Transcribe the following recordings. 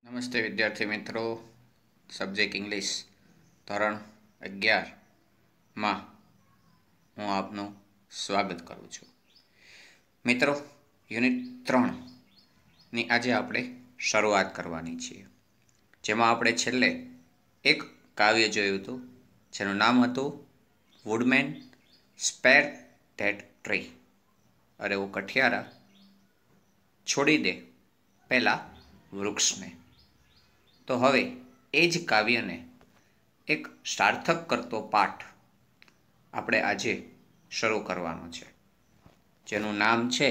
નમસ્તે વિદ્યાર્થી મિત્રો. સબ્જેક્ટ ઇંગ્લિશ ધોરણ 11માં હું આપનું સ્વાગત કરું છું. મિત્રો, યુનિટ 3ની આજે આપણે શરૂઆત કરવાની છીએ, જેમાં આપણે છેલ્લે એક કાવ્ય જોયું હતું જેનું નામ હતું વુડમેન સ્પેર ધેટ ટ્રી. અરે ઓ કઠિયારા, છોડી દે પેલા વૃક્ષને. તો હવે એ જ કાવ્યને એક સાર્થક કરતો પાઠ આપણે આજે શરૂ કરવાનો છે, જેનું નામ છે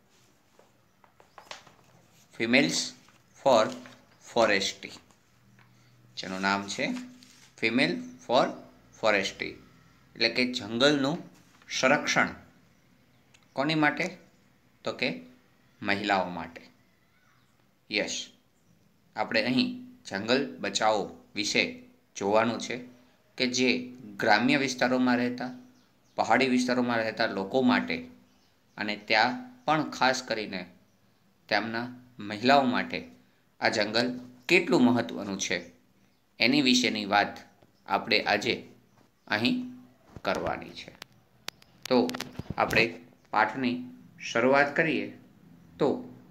ફિમેલ્સ ફોર ફોરેસ્ટ્રી. જેનું નામ છે ફિમેલ ફોર ફોરેસ્ટ્રી, એટલે કે જંગલનું સંરક્ષણ. કોની માટે? તો કે મહિલાઓ માટે. યસ, આપણે અહીં જંગલ બચાવો વિશે જોવાનું છે કે જે ગ્રામ્ય વિસ્તારોમાં રહેતા, પહાડી વિસ્તારોમાં રહેતા લોકો માટે, અને ત્યાં પણ ખાસ કરીને તેમના મહિલાઓ માટે આ જંગલ કેટલું મહત્ત્વનું છે એની વિશેની વાત આપણે આજે અહીં કરવાની છે. તો આપણે પાઠની શરૂઆત કરીએ તો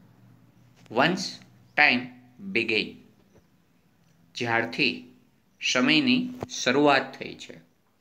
વન્સ ટાઈમ બિગેન, જ્યારથી સમયની શરૂઆત થઈ છે.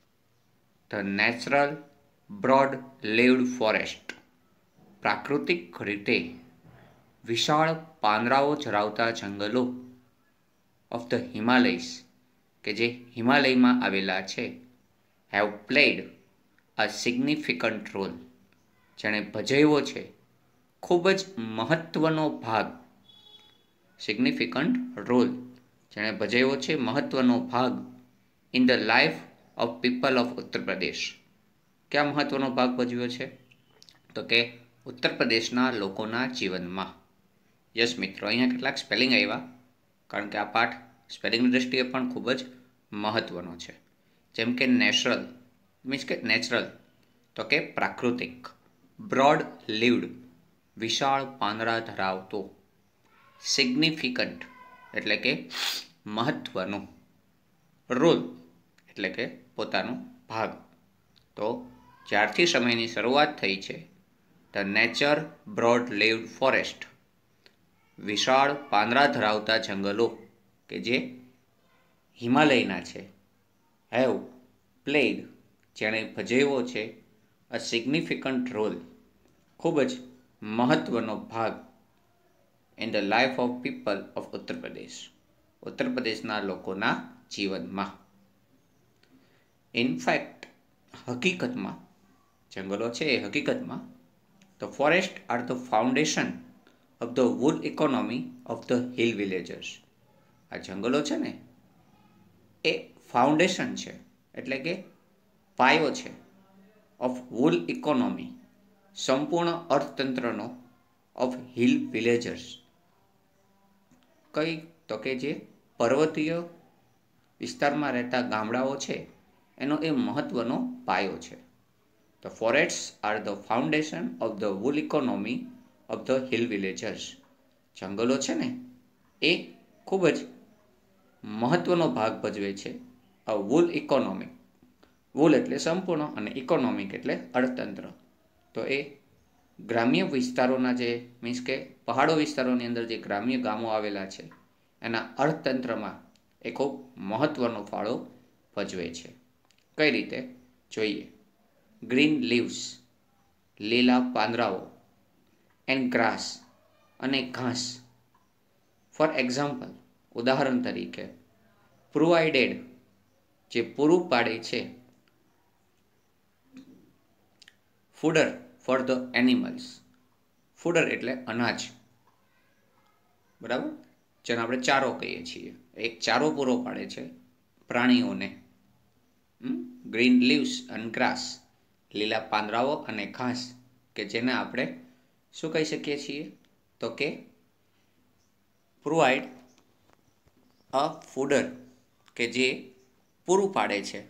The natural broad leaved forest, પ્રાકૃતિક રીતે વિશાળ પાંદડાઓ ધરાવતા જંગલો ઓફ ધ હિમાલયસ, કે જે હિમાલયમાં આવેલા છે, have played a significant role, જેણે ભજવ્યો છે ખૂબ જ મહત્ત્વનો ભાગ. સિગ્નિફિકન્ટ રોલ, જેણે ભજવ્યો છે મહત્ત્વનો ભાગ in the life of people of Uttar Pradesh. ક્યાં મહત્ત્વનો ભાગ ભજવ્યો છે? તો કે ઉત્તર પ્રદેશના લોકોના જીવનમાં. યસ મિત્રો, અહીંયા કેટલાક સ્પેલિંગ આવ્યા, કારણ કે આ પાઠ સ્પેલિંગની દૃષ્ટિએ પણ ખૂબ જ મહત્ત્વનો છે. જેમ કે નેચરલ મીન્સ કે નેચરલ, તો કે પ્રાકૃતિક. બ્રોડ લીવ્ડ, વિશાળ પાંદડા ધરાવતો. સિગ્નિફિકન્ટ એટલે કે મહત્ત્વનો. રોલ એટલે કે પોતાનો ભાગ. તો જ્યારથી સમયની શરૂઆત થઈ છે, the nature broad leaved forest, વિશાળ પાંદડા ધરાવતા જંગલો કે જે હિમાલયના છે, હેવ પ્લેડ, જેણે ભજવ્યો છે અ સિગ્નિફિકન્ટ રોલ, ખૂબ જ મહત્ત્વનો ભાગ in the life of people of Uttar Pradesh, ઉત્તર પ્રદેશના લોકોના જીવનમાં. ઇનફેક્ટ, હકીકતમાં જંગલો છે એ હકીકતમાં the forest are the foundation of the wood economy of the hill villagers. આ જંગલો છે ને એ ફાઉન્ડેશન છે, એટલે કે પાયો છે, ઓફ વુલ ઇકોનોમી, સંપૂર્ણ અર્થતંત્રનો, ઓફ હિલ વિલેજર્સ. કઈ? તો કે જે પર્વતીય વિસ્તારમાં રહેતા ગામડાઓ છે એનો એ મહત્ત્વનો પાયો છે. The forests are the foundation of the whole economy of the hill villagers. જંગલો છે ને એ ખૂબ જ મહત્ત્વનો ભાગ ભજવે છે આ વુલ ઇકોનોમી. વુલ એટલે સંપૂર્ણ અને ઇકોનોમિક એટલે અર્થતંત્ર. તો એ ગ્રામ્ય વિસ્તારોના જે મીન્સ કે પહાડો વિસ્તારોની અંદર જે ગ્રામ્ય ગામો આવેલા છે એના અર્થતંત્રમાં એ ખૂબ મહત્ત્વનો ફાળો ભજવે છે. કઈ રીતે? જોઈએ. ગ્રીન લીવ્સ, લીલા પાંદડાઓ, એન્ડ ગ્રાસ, અને ઘાસ. ફોર એક્ઝામ્પલ, ઉદાહરણ તરીકે, પ્રોવાઇડેડ, જે પૂરું પાડે છે, fodder for the animals. Fodder એટલે અનાજ, બરાબર, જેને આપણે ચારો કહીએ છીએ. એક ચારો પૂરો પાડે છે પ્રાણીઓને. ગ્રીન લીવ્સ એન્ડ ગ્રાસ, લીલા પાંદડાઓ અને ઘાસ, કે જેને આપણે શું કહી શકીએ છીએ? તો કે પ્રોવાઈડ અ ફૂડર, કે જે પૂરું પાડે છે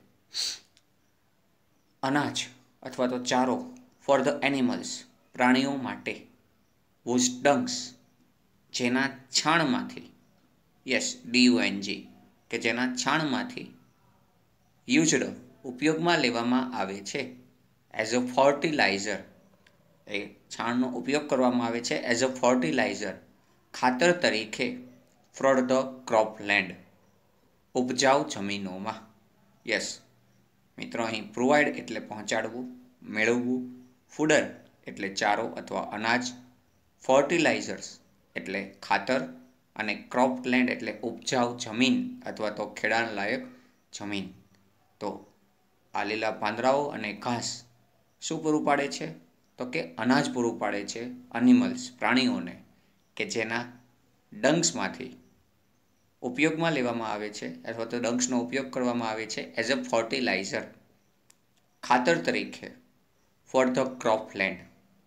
અનાજ અથવા તો ચારો, ફોર ધ એનિમલ્સ, પ્રાણીઓ માટે. whose dungs, જેના છાણમાંથી, યસ, DUNG, કે જેના છાણમાંથી યુઝડ ઉપયોગમાં લેવામાં આવે છે એઝ અ ફર્ટિલાઇઝર. એ છાણનો ઉપયોગ કરવામાં આવે છે એઝ અ ફર્ટિલાઇઝર, ખાતર તરીકે ફોર ધ ક્રોપલેન્ડ, ઉપજાઉ જમીનોમાં. યસ મિત્રો, અહીં પ્રોવાઈડ એટલે પહોંચાડવું, મેળવવું, ફૂડર એટલે ચારો અથવા અનાજ, ફર્ટિલાઇઝર્સ એટલે ખાતર, અને ક્રોપલેન્ડ એટલે ઉપજાઉ જમીન અથવા તો ખેડાણલાયક જમીન. તો આ લીલા પાંદડાઓ અને ઘાસ શું પૂરું પાડે છે? તો કે અનાજ પૂરું પાડે છે એનિમલ્સ, પ્રાણીઓને, કે જેના ડંક્સમાંથી ઉપયોગમાં લેવામાં આવે છે અથવા તો ડંક્સનો ઉપયોગ કરવામાં આવે છે એઝ અ ફર્ટિલાઇઝર, ખાતર તરીકે ફોર ધ ક્રોપલેન્ડ,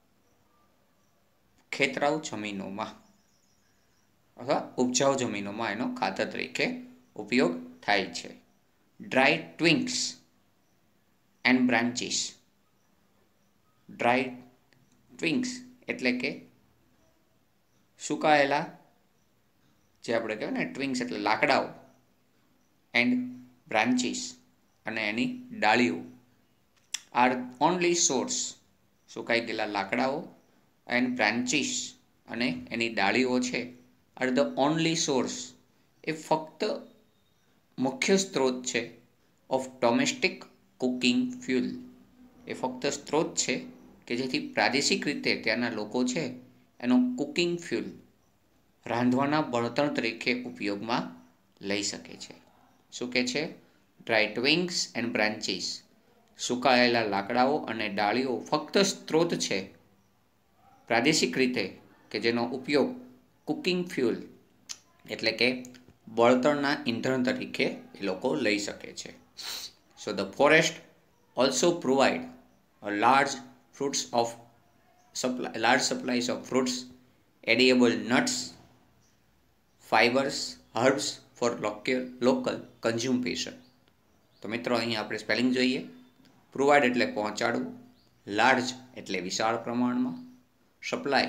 ખેતરાઉ જમીનોમાં અથવા ઉપજાઉ જમીનોમાં એનો ખાતર તરીકે ઉપયોગ થાય છે. Dry twigs and branches. Dry twigs એટલે કે સુકાયેલા, જે આપણે કહેવાય ને ટ્વિંક્સ એટલે લાકડાઓ, એન્ડ બ્રાન્ચીસ અને એની ડાળીઓ, આર ઓનલી સોર્સ, સુકાઈ ગયેલા લાકડાઓ, એન્ડ બ્રાન્ચીસ અને એની ડાળીઓ છે, આર ધ ઓનલી સોર્સ, એ ફક્ત મુખ્ય સ્ત્રોત છે ઓફ ડોમેસ્ટિક કુકિંગ ફ્યુલ. એ ફક્ત સ્ત્રોત છે કે જેથી પ્રાદેશિક રીતે ત્યાંના લોકો છે એનો કુકિંગ ફ્યુલ, રાંધવાના બળતણ તરીકે ઉપયોગમાં લઈ શકે છે. શું કે છે? ડ્રાય ટ્વિંક્સ એન્ડ બ્રાન્ચીસ, સુકાયેલા લાકડાઓ અને ડાળીઓ ફક્ત સ્ત્રોત છે પ્રાદેશિક રીતે કે જેનો ઉપયોગ કુકિંગ ફ્યુલ એટલે કે બળતણના ઈંધણ તરીકે એ લોકો લઈ શકે છે. So the forest also provide a large supplies of fruits, edible nuts, fibers, herbs for local consumption. તો મિત્રો અહીંયા આપણે સ્પેલિંગ જોઈએ. પ્રોવાઈડ એટલે પહોંચાડવું, લાર્જ એટલે વિશાળ પ્રમાણમાં, સપ્લાય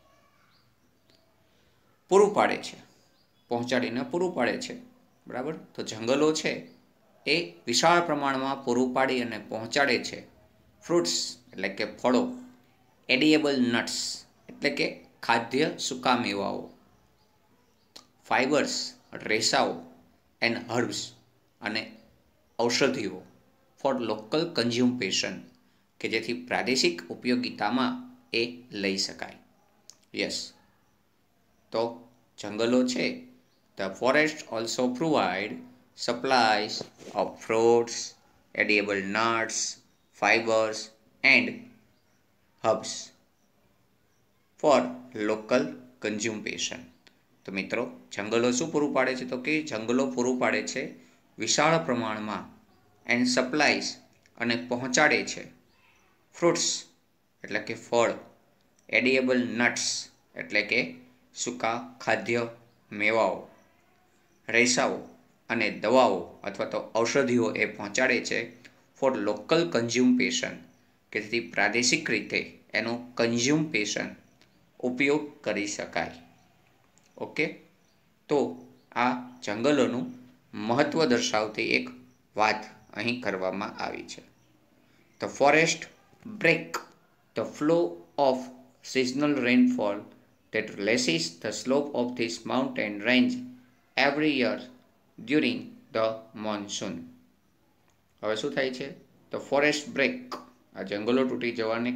પૂરું પાડે છે, પહોંચાડીને પૂરું પાડે છે, બરાબર. તો જંગલો છે એ વિશાળ પ્રમાણમાં પૂરું પાડી અને પહોંચાડે છે ફ્રૂટ્સ એટલે કે ફળો, એડિયેબલ નટ્સ એટલે કે ખાદ્ય સૂકા મેવાઓ, ફાઇબર્સ રેસાઓ, એન્ડ હર્બ્સ અને ઔષધિઓ, ફોર લોકલ કન્ઝ્યુમ્પેશન કે જેથી પ્રાદેશિક ઉપયોગિતામાં એ લઈ શકાય. યસ, તો જંગલો છે, the forest also provide supplies of fruits, edible nuts, fibres and herbs for local consumption. તો મિત્રો, જંગલો શું પૂરું પાડે છે? તો કે જંગલો પૂરું પાડે છે વિશાળ પ્રમાણમાં, એન્ડ સપ્લાયસ અને પહોંચાડે છે ફ્રૂટ્સ એટલે કે ફળ, એડિયેબલ નટ્સ એટલે કે સૂકા ખાદ્ય મેવાઓ, રેસાઓ અને દવાઓ અથવા તો ઔષધિઓ એ પહોંચાડે છે ફોર લોકલ કન્ઝ્યુમ્પેશન કે જેથી પ્રાદેશિક રીતે એનું કન્ઝ્યુમ્પેશન ઉપયોગ કરી શકાય. ઓકે, તો આ જંગલોનું મહત્ત્વ દર્શાવતી એક વાત અહીં કરવામાં આવી છે. The forest break the flow of seasonal rainfall that laces the slope of this mountain range every year during the monsoon. હવે શું થાય છે? તો ફોરેસ્ટ બ્રેક, આ જંગલો તૂટી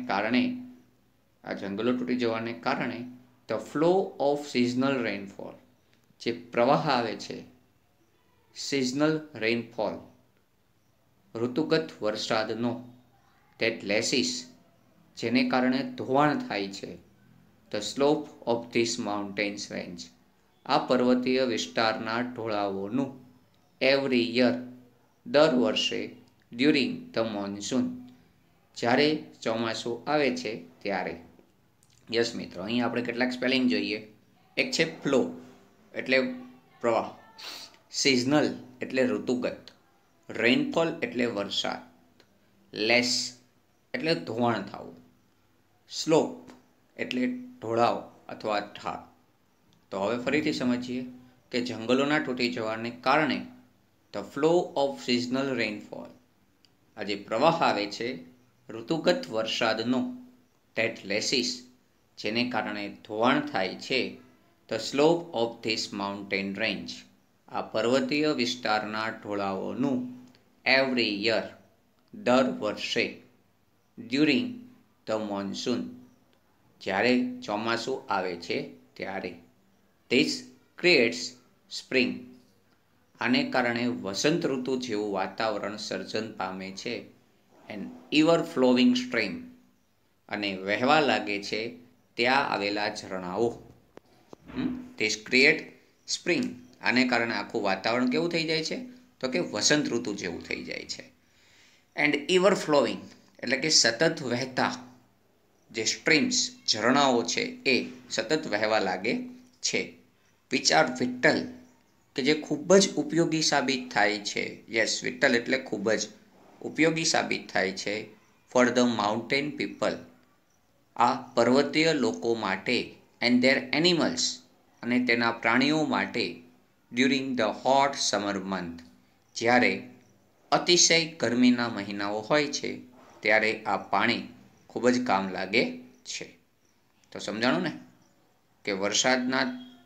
જવાને કારણે the flow of seasonal rainfall, જે પ્રવાહ આવે છે, સિઝનલ રેનફોલ ઋતુગત વરસાદનો, ધેટ લેસીસ જેને કારણે ધોવાણ થાય છે, the slope of these mountains range આ પર્વતીય વિસ્તારના ઢોળાવોનું, એવરી યર દર વર્ષે, ડ્યુરિંગ ધ મોન્સૂન જ્યારે ચોમાસું આવે છે ત્યારે. યસ મિત્રો, અહીં આપણે કેટલાક સ્પેલિંગ જોઈએ. એક છે ફ્લો એટલે પ્રવાહ, સિઝનલ એટલે ઋતુગત, રેનફોલ એટલે વરસાદ, લેસ એટલે ધોવાણ થવું, સ્લોપ એટલે ઢોળાવ અથવા ઢાળ. તો હવે ફરીથી સમજીએ. કે જંગલોના તૂટી જવાને કારણે the flow of seasonal rainfall, આ જે પ્રવાહ આવે છે ઋતુગત વરસાદનો, ધેટ લેસીસ, જેને કારણે ધોવાણ થાય છે, the slope of these mountain range, આ પર્વતીય વિસ્તારના ઢોળાવોનું, એવરી યર, દર વર્ષે, ડ્યુરિંગ ધ મોન્સૂન, જ્યારે ચોમાસું આવે છે ત્યારે, ધીસ ક્રિએટ્સ સ્પ્રિંગ, આને કારણે વસંત ઋતુ જેવું વાતાવરણ સર્જન પામે છે, એન ઇવર ફ્લોવિંગ સ્ટ્રીમ, અને વહેવા લાગે છે ત્યાં આવેલા ઝરણાઓ. ધીસ ક્રિએટ સ્પ્રિંગ, આને કારણે આખું વાતાવરણ કેવું થઈ જાય છે તો કે વસંત ઋતુ જેવું થઈ જાય છે. એન્ડ ઇવર ફ્લોવિંગ એટલે કે સતત વહેતા જે સ્ટ્રીમ્સ ઝરણાઓ છે એ સતત વહેવા લાગે છે. વિચ આર વિટલ, કે જે ખૂબ જ ઉપયોગી સાબિત થાય છે. યસ, વિટલ એટલે ખૂબ જ ઉપયોગી સાબિત થાય છે ફોર ધ માઉન્ટેન પીપલ, આ પર્વતીય લોકો માટે, એન્ડ ધેર એનિમલ્સ, અને તેના પ્રાણીઓ માટે, during the hot summer month, જ્યારે અતિશય ગરમીના મહિનાઓ હોય છે ત્યારે આ પાણી ખૂબ જ કામ લાગે છે. તો સમજાણું ને કે વરસાદના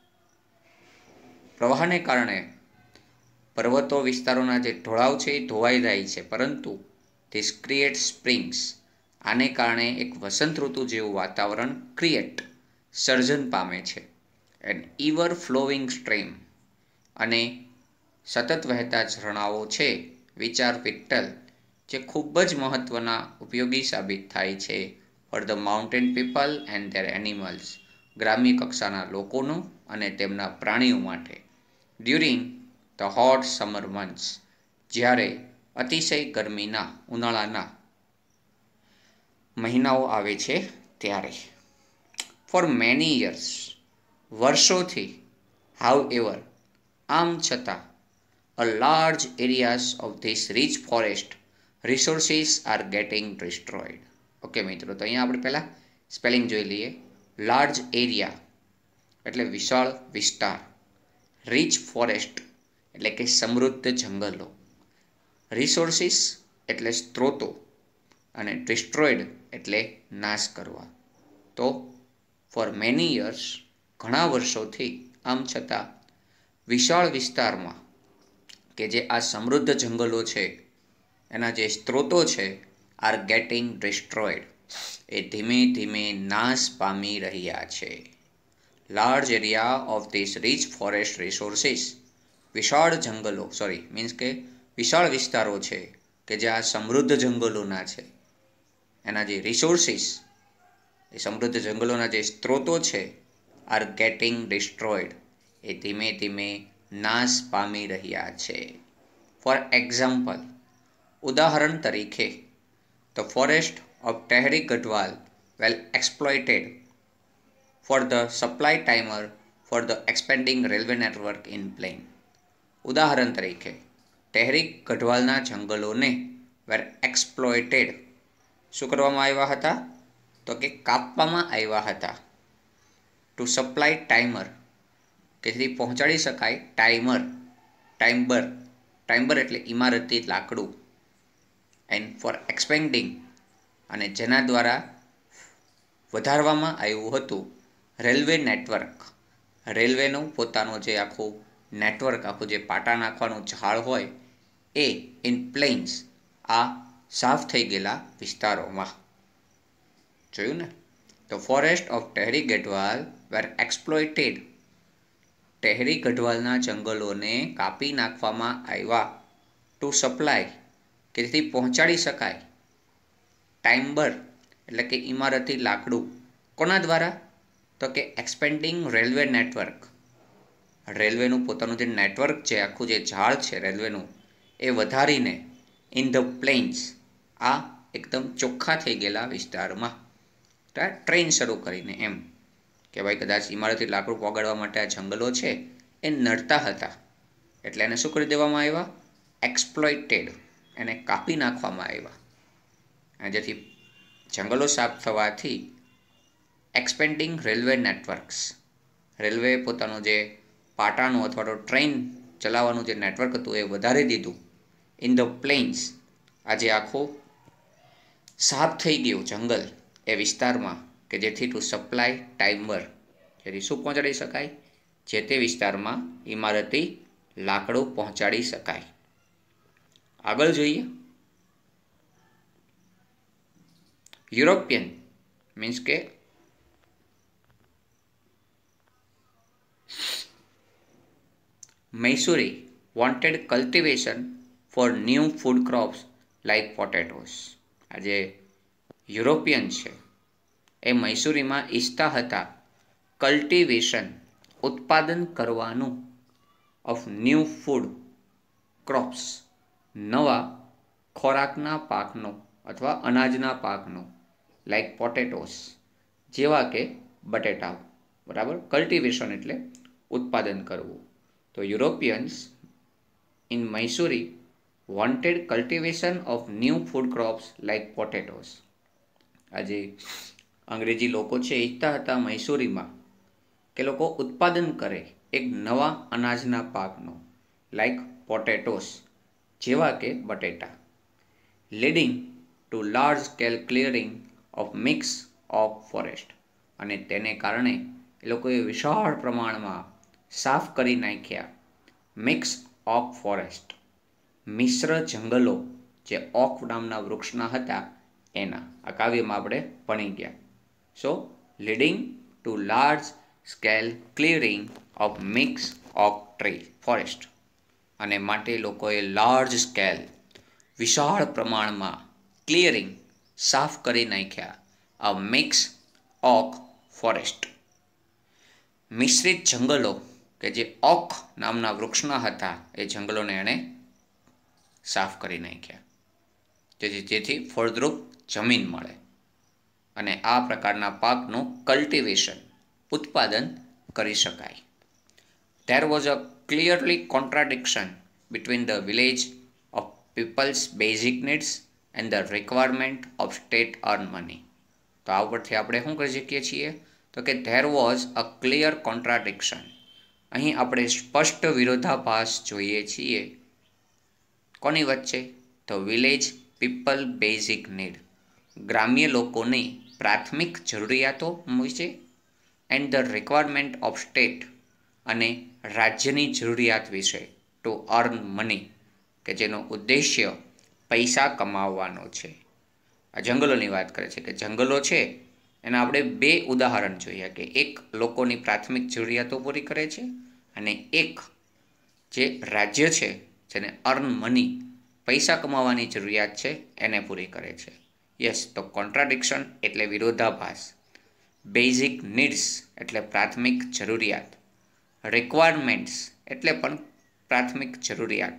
પ્રવાહને કારણે પર્વતો વિસ્તારોના જે ઢોળાવ છે એ ધોવાઈ જાય છે, પરંતુ ધીસ ક્રિએટ સ્પ્રિંગ્સ, આને કારણે એક વસંત ઋતુ જેવું વાતાવરણ ક્રિએટ સર્જન પામે છે. એન્ડ ઇવર ફ્લોવિંગ સ્ટ્રીમ, અને સતત વહેતા ઝરણાઓ છે વિચ આર વિટલ, જે ખૂબ જ મહત્ત્વના ઉપયોગી સાબિત થાય છે for the mountain people and their animals, ગ્રામ્ય કક્ષાના લોકોનું અને તેમના પ્રાણીઓ માટે, during the hot summer months, જ્યારે અતિશય ગરમીના ઉનાળાના મહિનાઓ આવે છે ત્યારે. ફોર મેની યર્સ, વર્ષોથી, હાઉ એવર, આમ છતાં, a large areas of this rich forest resources are getting destroyed. Okay મિત્રો, તો અહીંયા આપણે પહેલાં સ્પેલિંગ જોઈ લઈએ. લાર્જ એરિયા એટલે વિશાળ વિસ્તાર, રીચ ફોરેસ્ટ એટલે કે સમૃદ્ધ જંગલો, રિસોર્સિસ એટલે સ્ત્રોતો, અને ડિસ્ટ્રોયડ એટલે નાશ કરવા. તો ફોર મેની યર્સ, ઘણા વર્ષોથી, આમ છતાં, વિશાળ વિસ્તારમાં, કે જે આ સમૃદ્ધ જંગલો છે એના જે સ્ત્રોતો છે, આર ગેટિંગ ડિસ્ટ્રોયડ, એ ધીમે ધીમે નાશ પામી રહ્યા છે. Large area of these rich forest resources, વિશાળ જંગલો, મીન્સ કે વિશાળ વિસ્તારો છે કે જે આ સમૃદ્ધ જંગલોના છે, એના જે રિસોર્સિસ, એ સમૃદ્ધ જંગલોના જે સ્ત્રોતો છે, આર ગેટિંગ ડિસ્ટ્રોયડ, એ ધીમે ધીમે નાશ પામી રહ્યા છે. ફોર એક્ઝામ્પલ, ઉદાહરણ તરીકે, the forest of Tehri Garhwal were exploited for the supply timber for the expanding railway network in plain. ઉદાહરણ તરીકે, ટેહરી ગઢવાલના જંગલોને વેર એક્સપ્લોઇટેડ, શું કરવામાં આવ્યા હતા તો કે કાપવામાં આવ્યા હતા, ટુ સપ્લાય ટાઈમર, કે જેથી પહોંચાડી શકાય ટાઈમ્બર એટલે ઇમારતી લાકડું, એન્ડ ફોર એક્સપેન્ડિંગ, અને જેના દ્વારા વધારવામાં આવ્યું હતું રેલવે નેટવર્ક, રેલવેનું પોતાનું જે આખું નેટવર્ક, આખું જે પાટા નાખવાનું ઝાડ હોય એ ઇન પ્લેન્સ, આ સાફ થઈ ગયેલા વિસ્તારોમાં. જોયું ને? તો forest of Tehri Garhwal were exploited, Tehri ગઢવાલના જંગલોને કાપી નાખવામાં આવ્યા, ટુ સપ્લાય, કે જેથી પહોંચાડી શકાય, ટાઈમ્બર એટલે કે ઇમારતી લાકડું, કોના દ્વારા તો કે એક્સપેન્ડિંગ રેલવે નેટવર્ક, રેલવેનું પોતાનું જે નેટવર્ક છે, આખું જે ઝાડ છે રેલવેનું, એ વધારીને ઇન ધ પ્લેન્સ, આ એકદમ ચોખ્ખા થઈ ગયેલા વિસ્તારમાં, ટ્રેન શરૂ કરીને, એમ કે ભાઈ કદાચ ઇમારતી લાકડું પોગાડવા માટે આ જંગલો છે એ નડતા હતા, એટલે એને શું કરી દેવામાં આવ્યા, એક્સપ્લોઇટેડ, એને કાપી નાખવામાં આવ્યા. અને જેથી જંગલો સાફ થવાથી એક્સપેન્ડિંગ રેલવે નેટવર્ક્સ, રેલવે પોતાનું જે પાટાનું અથવા તો ટ્રેન ચલાવવાનું જે નેટવર્ક હતું એ વધારી દીધું. ઇન ધ પ્લેન્સ આજે આખું સાફ થઈ ગયું જંગલ એ વિસ્તારમાં, કે જેથી ટુ સપ્લાય ટાઈમર, જેથી શું પહોંચાડી શકાય, જે તે વિસ્તારમાં ઇમારતી લાકડું પહોંચાડી શકાય. આગળ જોઈએ. યુરોપિયન મીન્સ કે Mussoorie wanted cultivation for new food crops like potatoes. આજે યુરોપિયન છે એ મૈસૂરીમાં ઈચ્છતા હતા કલ્ટિવેશન ઉત્પાદન કરવાનું ઓફ ન્યૂ ફૂડ ક્રોપ્સ નવા ખોરાકના પાકનો અથવા અનાજના પાકનો, લાઈક પોટેટોસ જેવા કે બટેટા. બરાબર, કલ્ટિવેશન એટલે ઉત્પાદન કરવું. તો Europeans in Mussoorie wanted cultivation of new food crops like potatoes. આજે અંગ્રેજી લોકો છે ઈચ્છતા હતા મૈસૂરીમાં કે લોકો ઉત્પાદન કરે એક નવા અનાજના પાકનો, લાઈક પોટેટોસ જેવા કે બટેટા. Leading to large scale clearing of mix of forest, અને તેને કારણે એ લોકોએ વિશાળ પ્રમાણમાં સાફ કરી નાખ્યા મિક્સ ઓફ ફોરેસ્ટ, મિશ્ર જંગલો જે ઓક નામના વૃક્ષના હતા એના. આ કાવ્યમાં આપણે ભણી ગયા. So leading to large scale clearing of mix of tree forest, અને માટે લોકોએ લાર્જ સ્કેલ વિશાળ પ્રમાણમાં ક્લિયરિંગ સાફ કરી નાખ્યા અ મિક્સ ઓક ફોરેસ્ટ, મિશ્રિત જંગલો કે જે ઓક નામના વૃક્ષના હતા એ જંગલોને એણે સાફ કરી નાખ્યા, જેથી ફળદ્રુપ જમીન મળે અને આ પ્રકારના પાકનું કલ્ટિવેશન ઉત્પાદન કરી શકાય. There was a clearly contradiction between the village of people's basic needs and the requirement of state earned money. તો આ ઉપરથી આપણે શું કરી શકીએ છીએ, તો કે there was a clear contradiction. અહીં આપણે સ્પષ્ટ વિરોધાભાસ જોઈએ છીએ. કોની વચ્ચે? તો વિલેજ પીપલ બેઝિક નીડ, ગ્રામ્ય લોકોની પ્રાથમિક જરૂરિયાતો વિશે, and the requirement of state, અને રાજ્યની જરૂરિયાત વિશે, ટુ અર્ન મની, કે જેનો ઉદ્દેશ્ય પૈસા કમાવવાનો છે. આ જંગલોની વાત કરે છે કે જંગલો છે એના આપણે બે ઉદાહરણ જોઈએ, કે એક લોકોની પ્રાથમિક જરૂરિયાતો પૂરી કરે છે અને એક જે રાજ્ય છે જેને અર્ન મની પૈસા કમાવાની જરૂરિયાત છે એને પૂરી કરે છે. યસ, તો કોન્ટ્રાડિક્શન એટલે વિરોધાભાસ, બેઝિક નીડ્સ એટલે પ્રાથમિક જરૂરિયાત, રિક્વાયરમેન્ટ્સ એટલે પણ પ્રાથમિક જરૂરિયાત.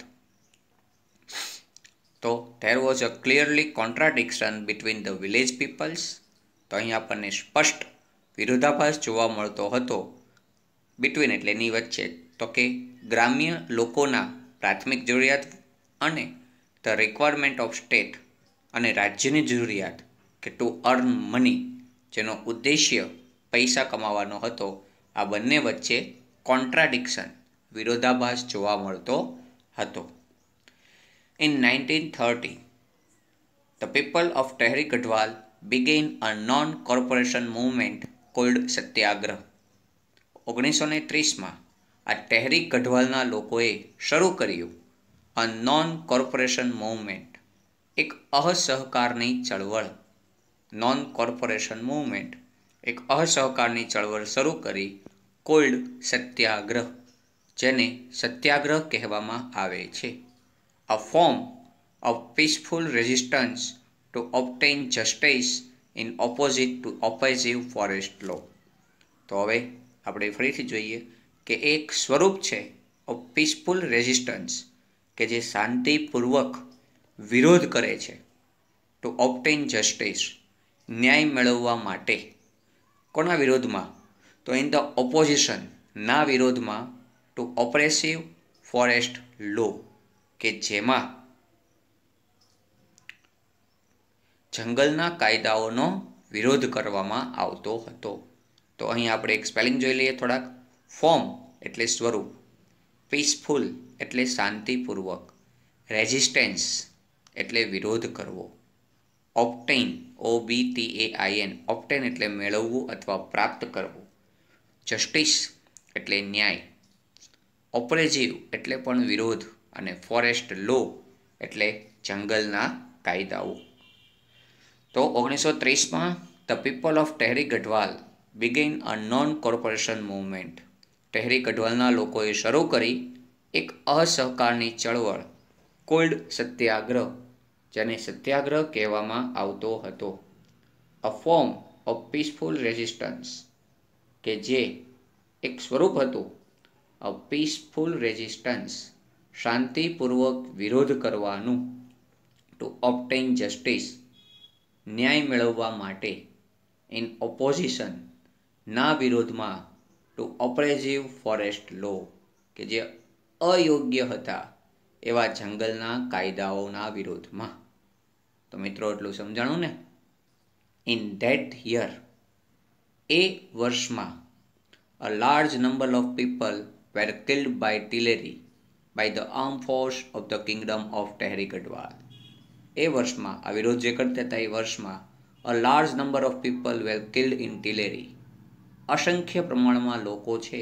તો there was a clearly contradiction between the village peoples. તો અહીં આપણને સ્પષ્ટ વિરોધાભાસ જોવા મળતો હતો. બિટવીન એટલે એની વચ્ચે, તો કે ગ્રામ્ય લોકોના પ્રાથમિક જરૂરિયાત અને ધ રિક્વાયરમેન્ટ ઓફ સ્ટેટ, અને રાજ્યની જરૂરિયાત કે ટુ અર્ન મની, જેનો ઉદ્દેશ્ય પૈસા કમાવાનો હતો. આ બંને વચ્ચે કોન્ટ્રાડિક્શન વિરોધાભાસ જોવા મળતો હતો. In 1930, the people of Tehri Gadwal began a non-corporation movement called સત્યાગ્રહ. 1930માં આ ટેહરી ગઢવાલના લોકોએ શરૂ કર્યું અ નોન કોર્પોરેશન મૂવમેન્ટ, એક અસહકારની ચળવળ. નોન કોર્પોરેશન મૂવમેન્ટ, એક અસહકારની ચળવળ શરૂ કરી, કોલ્ડ સત્યાગ્રહ, જેને સત્યાગ્રહ કહેવામાં આવે છે. A form of peaceful resistance to obtain justice in opposite to oppressive forest law. તો હવે આપણે ફરીથી જોઈએ કે એક સ્વરૂપ છે ઓફ પીસફુલ રેઝિસ્ટન્સ, કે જે શાંતિપૂર્વક વિરોધ કરે છે, ટુ ઓબ્ટેન જસ્ટિસ, ન્યાય મેળવવા માટે. કોના વિરોધમાં? તો ઇન ધ ઓપોઝિશન, ના વિરોધમાં, ટુ ઓપ્રેસિવ ફોરેસ્ટ લો, કે જેમાં જંગલના કાયદાઓનો વિરોધ કરવામાં આવતો હતો. તો અહીં આપણે એક સ્પેલિંગ જોઈ લઈએ થોડાક. ફોર્મ એટલે સ્વરૂપ, પીસફુલ એટલે શાંતિપૂર્વક, રેઝિસ્ટન્સ એટલે વિરોધ કરવો, ઓબ્ટેન OBTAIN ઓબ્ટેન એટલે મેળવવું અથવા પ્રાપ્ત કરવું, જસ્ટિસ એટલે ન્યાય, ઓપરેઝિવ એટલે પણ વિરોધ અને ફોરેસ્ટ લો એટલે જંગલના કાયદાઓ. તો 1930માં the people of Tehri Garhwal began a non cooperation movement. Tehri ગઢવાલના લોકોએ શરૂ કરી એક અસહકારની ચળવળ, કોલ્ડ સત્યાગ્રહ, જેને સત્યાગ્રહ કહેવામાં આવતો હતો. A form of peaceful resistance, કે જે એક સ્વરૂપ હતું અ પીસફુલ રેઝિસ્ટન્સ, શાંતિપૂર્વક વિરોધ કરવાનું, ટુ ઓબ્ટેન જસ્ટિસ, ન્યાય મેળવવા માટે, ઇન ઓપોઝિશન, ના વિરોધમાં, ટુ ઓપરેઝિવ ફોરેસ્ટ લો, કે જે અયોગ્ય હતા એવા જંગલના કાયદાઓના વિરોધમાં. તો મિત્રો એટલું સમજાણું ને. ઇન ધેટ યર, એ વર્ષમાં, a large number of people were killed by artillery by the armed force of the kingdom of Tehri Garhwal. એ વર્ષમાં, આ વિરોધ જે કરતા હતા એ વર્ષમાં, a large number of people were killed in artillery. અસંખ્ય પ્રમાણમાં લોકો છે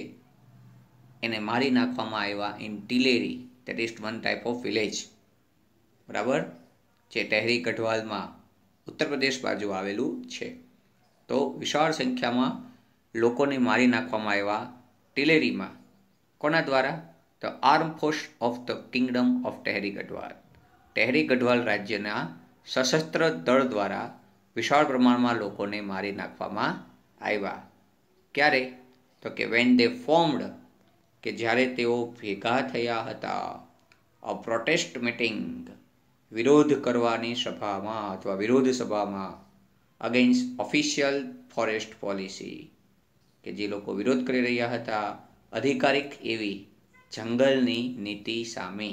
એને મારી નાખવામાં આવ્યા in Tilari, that is one type of village. બરાબર, જે ટેહરી ગઢવાલમાં ઉત્તર પ્રદેશ બાજુ આવેલું છે. તો વિશાળ સંખ્યામાં લોકોને મારી નાખવામાં આવ્યા ટિલેરીમાં. કોના દ્વારા? The arm force of the kingdom of Tehri Garhwal. Tehri Garhwal રાજ્યના સશસ્ત્ર દળ દ્વારા વિશાળ પ્રમાણમાં લોકોને મારી નાખવામાં આવ્યા. ક્યારે? તો કે વેન દે ફોર્મડ, કે જ્યારે તેઓ ભેગા થયા હતા, અ પ્રોટેસ્ટ મીટિંગ, વિરોધ કરવાની સભામાં અથવા વિરોધ સભામાં, અગેન્સ્ટ ઓફિશિયલ ફોરેસ્ટ પોલિસી, કે જે લોકો વિરોધ કરી રહ્યા હતા અધિકારિક એવી જંગલની નીતિ સામે.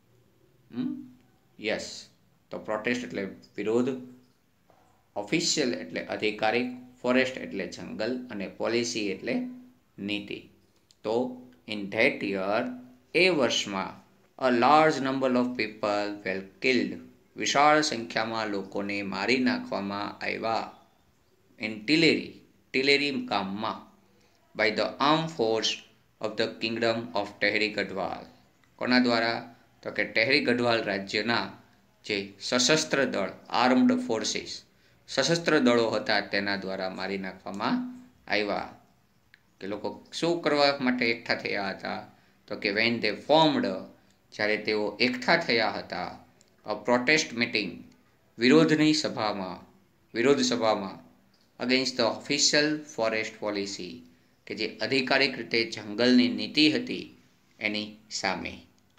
યસ, તો પ્રોટેસ્ટ એટલે વિરોધ, ઓફિશિયલ એટલે અધિકારિક, ફોરેસ્ટ એટલે જંગલ અને પોલિસી એટલે નીતિ. તો ઇન ધેટ યર, એ વર્ષમાં, a large number of people were killed, વિશાળ સંખ્યામાં લોકોને મારી નાખવામાં આવ્યા ઇન ટિલેરી, ટિલેરી ગામમાં, by the arm force of the kingdom of Tehri Garhwal. કોના દ્વારા? તો કે ટેહરી ગઢવાલ રાજ્યના જે સશસ્ત્ર દળ, આર્મ્ડ ફોર્સિસ, સશસ્ત્ર દળો હતા તેના દ્વારા મારી નાખવામાં આવ્યા. કે લોકો શું કરવા માટે એકઠા થયા હતા? તો કે વેન દે ફોર્મડ, જ્યારે તેઓ એકઠા થયા હતા, અ પ્રોટેસ્ટ મીટિંગ, વિરોધની સભામાં, વિરોધ સભામાં, against the official forest policy, કે જે અધિકારિક રીતે જંગલની નીતિ હતી એની સામે.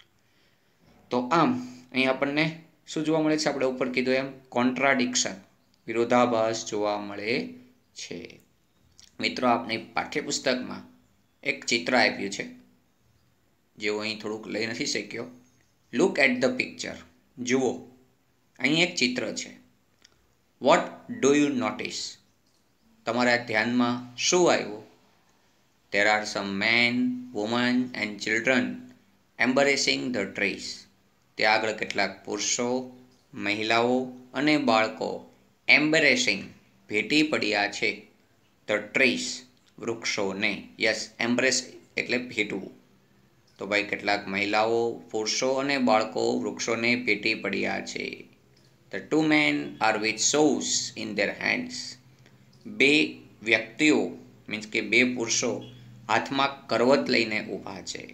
તો આમ અહીં આપણને શું જોવા મળે છે? આપણે ઉપર કીધું એમ કોન્ટ્રાડિક્શન, વિરોધાભાસ જોવા મળે છે. મિત્રો, આપણે પાઠ્યપુસ્તકમાં એક ચિત્ર આપ્યું છે, જેવું અહીં થોડુંક લઈ નથી શક્યો. Look at the picture. જુઓ, અહીં એક ચિત્ર છે. What do you notice? તમારા ધ્યાનમાં શું આવ્યું? There are some men, women and children embracing the trees. ત્યાં આગળ કેટલાક પુરુષો, મહિલાઓ અને બાળકો એમ્બરેસિંગ, ભેટી પડ્યા છે, ધ ટ્રીસ, વૃક્ષોને. યસ, એમ્બ્રેસ એટલે ભેટવું. તો ભાઈ કેટલાક મહિલાઓ, પુરુષો અને બાળકો વૃક્ષોને ભેટી પડ્યા છે. The two men are with saws in their hands. બે વ્યક્તિઓ, મીન્સ કે બે પુરુષો હાથમાં કરવત લઈને ઊભા છે.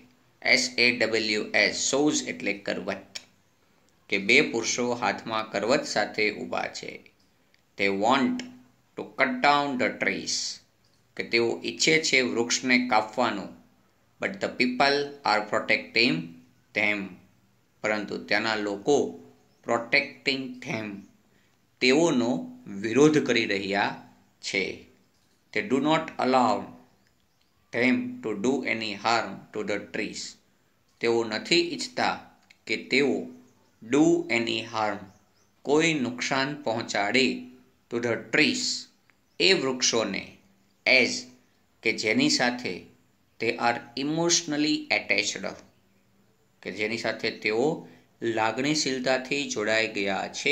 SAWS, સોઝ એટલે કરવત. કે બે પુરુષો હાથમાં કરવત સાથે ઊભા છે. They want to cut down the trees, કે તેઓ ઈચ્છે છે વૃક્ષને કાપવાનું. But the people are protecting them, પરંતુ ત્યાંના લોકો પ્રોટેક્ટિંગ ધેમ, તેઓનો વિરોધ કરી રહ્યા છે. They do not allow them to do any harm to the trees. તેઓ નથી ઈચ્છતા કે તેઓ ડુ એની હાર્મ, કોઈ નુકસાન પહોંચાડે, ટુ ધ ટ્રીસ, એ વૃક્ષોને, એઝ, કે જેની સાથે, they are emotionally attached, કે જેની સાથે તેઓ લાગણીશીલતાથી જોડાઈ ગયા છે.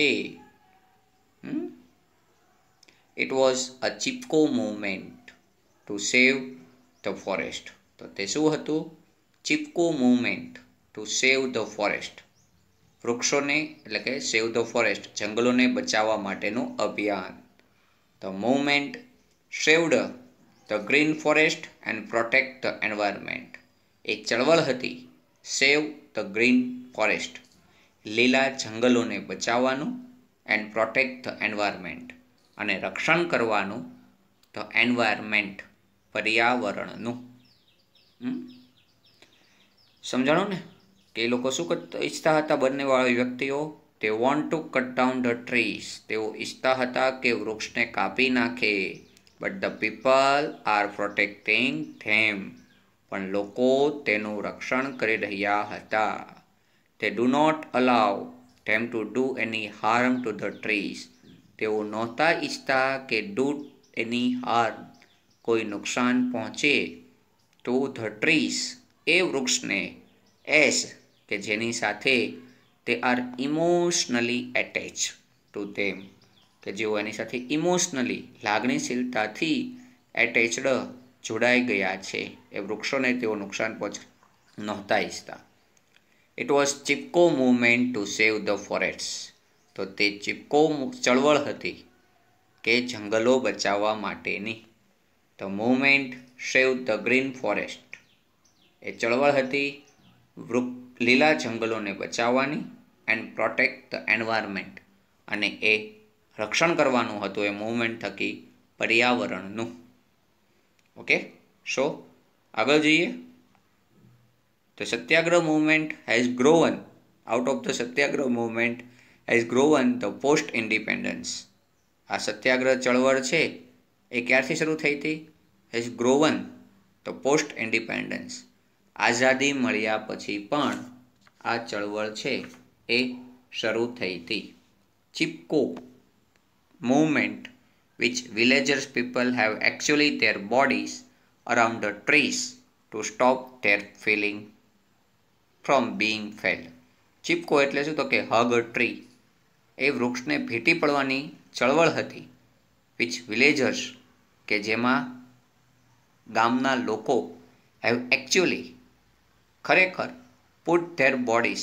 It was a Chipko movement to save the forest. તો તે શું હતું? Chipko movement to save the forest, વૃક્ષોને એટલે કે સેવ ધ ફોરેસ્ટ, જંગલોને બચાવવા માટેનું અભિયાન. The movement saved the green forest and protect the environment. એક ચળવળ હતી સેવ ધ ગ્રીન ફોરેસ્ટ, લીલા જંગલોને બચાવવાનું, એન્ડ પ્રોટેક્ટ ધ એન્વાયરમેન્ટ, અને રક્ષણ કરવાનું, ધ એન્વાયરમેન્ટ, પર્યાવરણનું. સમજાણું ને કે એ લોકો શું ઈચ્છતા હતા? બંને વ્યક્તિઓ, they want to cut down the trees, તેઓ ઈચ્છતા હતા કે વૃક્ષને કાપી નાખે. But the people are protecting them, પણ લોકો તેનું રક્ષણ કરી રહ્યા હતા. They do not allow them to do any harm to the trees, તેઓ નહોતા ઈચ્છતા કે ડુ એની હાર્મ, કોઈ નુકસાન પહોંચે, ટુ ધ ટ્રીઝ, એ વૃક્ષને, એસ, કે જેની સાથે they are emotionally attach to them, કે જેઓ એની સાથે ઇમોશનલી, લાગણીશીલતાથી એટેચડ, જોડાઈ ગયા છે. એ વૃક્ષોને તેઓ નુકસાન નહોતા ઈચ્છતા. It was Chipko movement to save the forest. તો તે ચિપકો ચળવળ હતી કે જંગલો બચાવવા માટેની. The movement save the green forest, એ ચળવળ હતી લીલા જંગલોને બચાવવાની, એન્ડ પ્રોટેક્ટ ધ એન્વાયરમેન્ટ, અને એ રક્ષણ કરવાનું હતું એ મૂવમેન્ટ થકી પર્યાવરણનું. ઓકે, સો આગળ જઈએ. The Satyagraha movement has grown, out of the Satyagraha movement has grown the post-independence. આ સત્યાગ્રહ ચળવળ છે એ ક્યારથી શરૂ થઈ હતી? Has grown the post independence. આઝાદી મળ્યા પછી પણ આ ચળવળ છે એ શરૂ થઈ હતી. Chipko movement which villagers people have actually their bodies around the trees to stop their feeling from being felled. Chipko એટલે શું? તો કે હગ ટ્રી. એ વૃક્ષને ભેટી પડવાની ચળવળ હતી. વિચ વિલેજર્સ, કે જેમાં ગામના લોકો હેવ એકચ્યુઅલી, ખરેખર, પુટ ધેર બોડીઝ,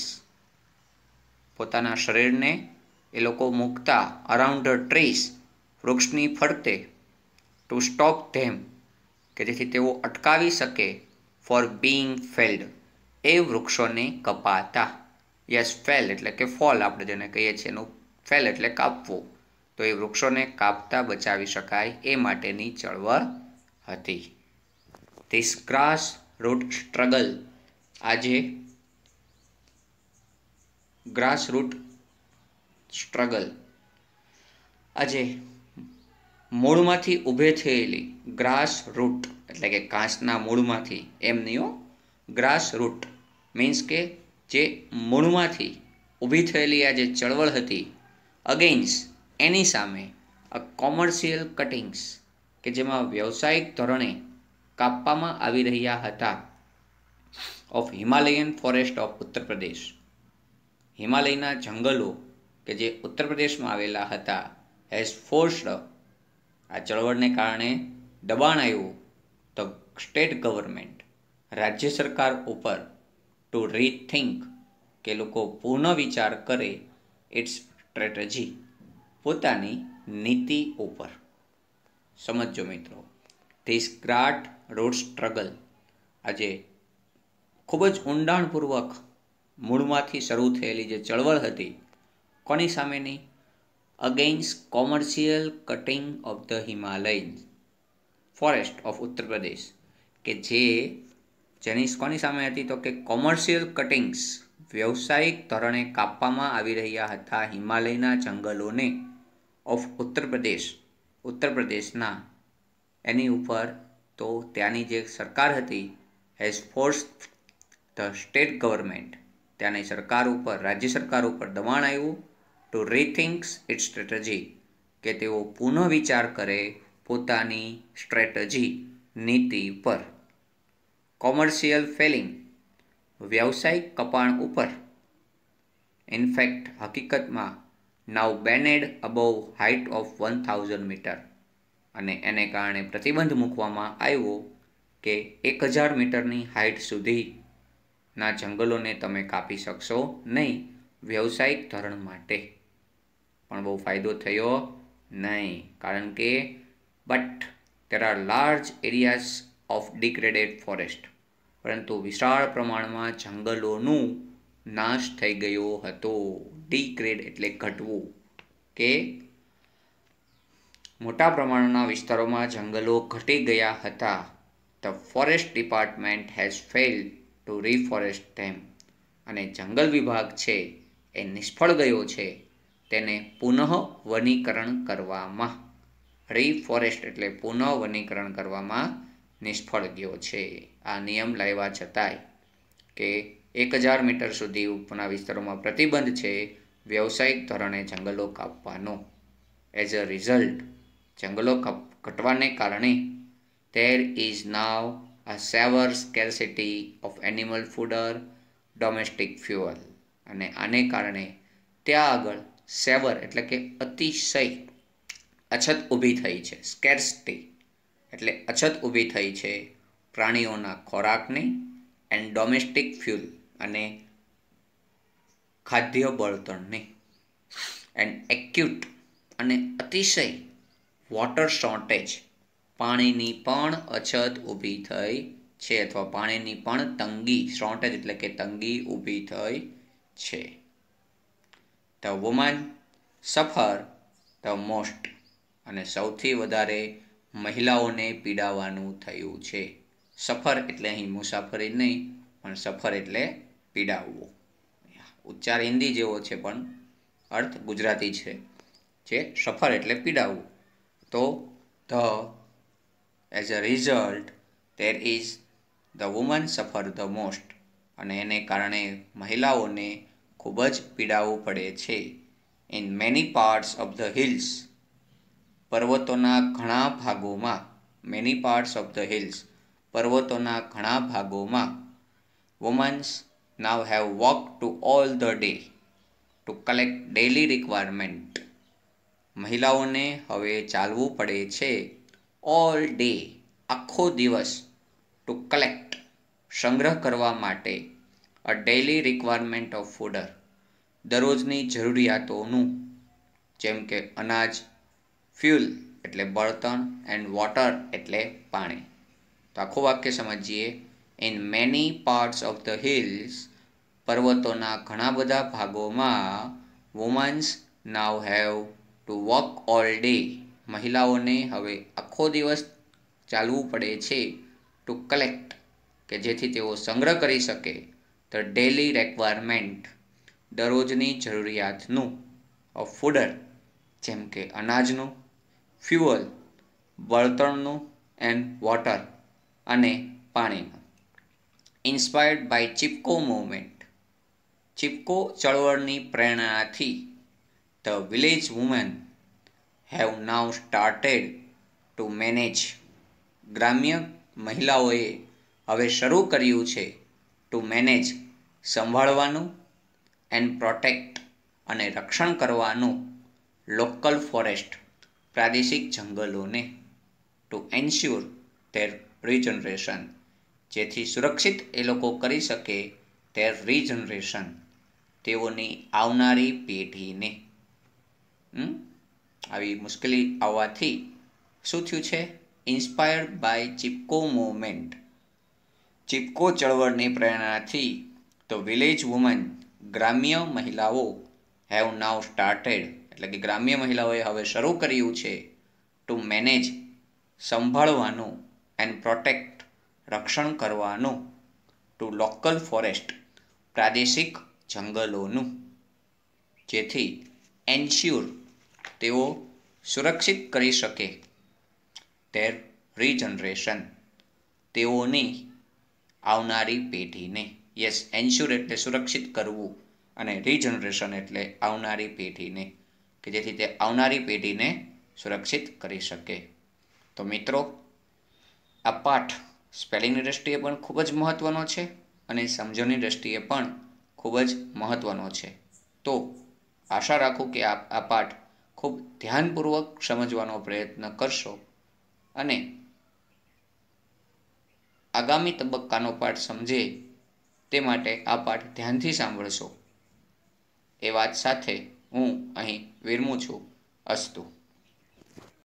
પોતાના શરીરને એ લોકો મૂકતા અરાઉન્ડ ધ ટ્રીઝ, વૃક્ષની ફરતે, ટુ સ્ટોપ ધેમ, કે જેથી તેઓ અટકાવી શકે, ફોર બીઇંગ ફેલ્ડ, એ વૃક્ષોને કપાતા. યસ, ફેલ એટલે કે ફોલ આપણે જેને કહીએ છીએ, એનું ફેલ એટલે કાપવું. તો એ વૃક્ષોને કાપતા બચાવી શકાય એ માટેની ચળવળ હતી. ધીસ ગ્રાસ રૂટ સ્ટ્રગલ, આજે ગ્રાસ રૂટ સ્ટ્રગલ, આજે મૂળમાંથી ઊભે થયેલી, ગ્રાસ રૂટ એટલે કે ઘાસના મૂળમાંથી, એમ નહીં હો, ગ્રાસ રૂટ મીન્સ કે જે મૂળમાંથી ઊભી થયેલી આ જે ચળવળ હતી, અગેન્સ્ટ, એની સામે, અ કોમર્શિયલ કટિંગ્સ, કે જેમાં વ્યવસાયિક ધોરણે કાપવામાં આવી રહ્યા હતા, of Himalayan forest of Uttar પ્રદેશ, હિમાલયના જંગલો કે જે ઉત્તર પ્રદેશમાં આવેલા હતા, હેઝ ફોર્સ્ડ, આ ચળવળને કારણે દબાણ આવ્યું, ધ સ્ટેટ ગવર્મેન્ટ, રાજ્ય સરકાર ઉપર, ટુ રીથિંક, કે લોકો પુનઃ વિચાર કરે, ઇટ્સ સ્ટ્રેટેજી, પોતાની નીતિ ઉપર. સમજો મિત્રો, ધીસ ગ્રાસ રૂટ સ્ટ્રગલ, આજે ખૂબ જ ઊંડાણપૂર્વક મૂળમાંથી શરૂ થયેલી જે ચળવળ હતી, કોની સામેની? Against commercial cutting of the Himalayan forest of Uttar Pradesh, કે જેની કોની સામે હતી? તો કે કોમર્શિયલ કટિંગ્સ, વ્યવસાયિક ધોરણે કાપવામાં આવી રહ્યા હતા હિમાલયના જંગલોને, ઓફ ઉત્તર પ્રદેશ, ઉત્તર પ્રદેશના, એની ઉપર. તો ત્યાંની જે સરકાર હતી, has force the state government, ત્યાંની સરકાર ઉપર, રાજ્ય સરકાર ઉપર દબાણ આવ્યું, ટુ રીથિંક્સ ઇટ્સ સ્ટ્રેટેજી, કે તેઓ પુનઃ વિચાર કરે પોતાની સ્ટ્રેટેજી, નીતિ પર. કોમર્શિયલ ફેલિંગ વ્યવસાયિક કપાણ ઉપર ઇનફેક્ટ હકીકતમાં now banned above height of 1000 metre અને એને કારણે પ્રતિબંધ મૂકવામાં આવ્યો કે 1000 મીટરની હાઇટ સુધીના જંગલોને તમે કાપી શકશો નહીં વ્યવસાયિક ધોરણ માટે. પણ બહુ ફાયદો થયો નહીં, કારણ કે but there are large areas of degraded forest, પરંતુ વિશાળ પ્રમાણમાં જંગલોનું નાશ થઈ ગયો હતો. ડિગ્રેડ એટલે ઘટવું, કે મોટા પ્રમાણના વિસ્તારોમાં જંગલો ઘટી ગયા હતા. The forest department has failed to reforest them, અને જંગલ વિભાગ છે એ નિષ્ફળ ગયો છે તેને પુનઃ વનીકરણ કરવામાં. રીફોરેસ્ટ એટલે પુનઃ વનીકરણ કરવામાં નિષ્ફળ ગયો છે. આ નિયમ લાવ્યા છતાંય કે 1000 મીટર સુધી ઉપરના વિસ્તારોમાં પ્રતિબંધ છે વ્યવસાયિક ધોરણે જંગલો કાપવાનો. એઝ અ રિઝલ્ટ જંગલો ઘટવાને કારણે there is now a severe scarcity of animal fodder, domestic fuel, અને આને કારણે ત્યાં આગળ સેવર એટલે કે અતિશય અછત ઊભી થઈ છે. સ્કેર્સિટી એટલે અછત ઊભી થઈ છે પ્રાણીઓના ખોરાકની, એન્ડ ડોમેસ્ટિક ફ્યુલ અને ખાદ્ય બળતણની, એન્ડ એક્યુટ અને અતિશય વોટર શોર્ટેજ પાણીની પણ અછત ઊભી થઈ છે, અથવા પાણીની પણ તંગી, શોર્ટેજ એટલે કે તંગી ઊભી થઈ છે. The woman suffer the most, અને સૌથી વધારે મહિલાઓને પીડાવાનું થયું છે. સફર એટલે અહીં મુસાફરી નહીં, પણ સફર એટલે પીડાવવું. ઉચ્ચાર હિન્દી જેવો છે પણ અર્થ ગુજરાતી છે. જે સફર એટલે પીડાવવું. તો as a result there is the woman suffer the most, અને એને કારણે મહિલાઓને ખૂબ જ પીડાવવું પડે છે. In many parts of the hills, પર્વતોના ઘણા ભાગોમાં, many parts of the hills પર્વતોના ઘણા ભાગોમાં, womens now have walked to all the day to collect daily requirement, મહિલાઓને હવે ચાલવું પડે છે ઓલ ડે આખો દિવસ, ટુ કલેક્ટ સંગ્રહ કરવા માટે, a daily requirement of fodder દરરોજની જરૂરિયાતોનું, જેમ કે અનાજ, ફ્યુલ એટલે બળતણ, એન્ડ વોટર એટલે પાણી. તો આખું વાક્ય સમજીએ. In many parts of the hills, પર્વતોના ઘણા બધા ભાગોમાં, womens now have to walk all day, મહિલાઓને હવે આખો દિવસ ચાલવું પડે છે, ટુ કલેક્ટ કે જેથી તેઓ સંગ્રહ કરી શકે, ધ ડેલી રિક્વાયરમેન્ટ દરરોજની જરૂરિયાતનું, ઓફ ફૂડર જેમ કે અનાજનું, ફ્યુઅલ બળતણનું, એન્ડ વોટર અને પાણીનું. Inspired by Chipko movement, Chipko ચળવળની પ્રેરણાથી, the village woman have now started to manage, ગ્રામ્ય મહિલાઓએ હવે શરૂ કર્યું છે ટુ મેનેજ સંભાળવાનું, એન્ડ પ્રોટેક્ટ અને રક્ષણ કરવાનું, લોકલ ફોરેસ્ટ પ્રાદેશિક જંગલોને, ટુ એન્શ્યોર ધેર રીજનરેશન જેથી સુરક્ષિત એ લોકો કરી શકે ધેર રીજનરેશન તેઓની આવનારી પેઢીને. આવી મુશ્કેલી આવવાથી શું થયું છે? Inspired by Chipko movement, Chipko ચળવળની પ્રેરણાથી, તો વિલેજ વુમન ગ્રામ્ય મહિલાઓ હેવ નાવ સ્ટાર્ટેડ એટલે કે ગ્રામ્ય મહિલાઓએ હવે શરૂ કર્યું છે ટુ મેનેજ સંભાળવાનું, એન્ડ પ્રોટેક્ટ રક્ષણ કરવાનું, ટુ લોકલ ફોરેસ્ટ પ્રાદેશિક જંગલોનું, જેથી એન્શ્યોર તેઓ સુરક્ષિત કરી શકે ધેર રીજનરેશન તેઓની આવનારી પેઢીને. યસ, એન્શ્યોર એટલે સુરક્ષિત કરવું, અને રીજનરેશન એટલે આવનારી પેઢીને, કે જેથી તે આવનારી પેઢીને સુરક્ષિત કરી શકે. તો મિત્રો, આ પાઠ સ્પેલિંગની દ્રષ્ટિએ પણ ખૂબ જ મહત્ત્વનો છે અને સમજણની દ્રષ્ટિએ પણ ખૂબ જ મહત્ત્વનો છે. તો આશા રાખું કે આપ આ પાઠ ખૂબ ધ્યાનપૂર્વક સમજવાનો પ્રયત્ન કરશો અને આગામી તબક્કાનો પાઠ સમજે તે માટે આ પાઠ ધ્યાનથી સાંભળશો. એ વાત સાથે હું અહીં વિરમું છું. અસ્તુ.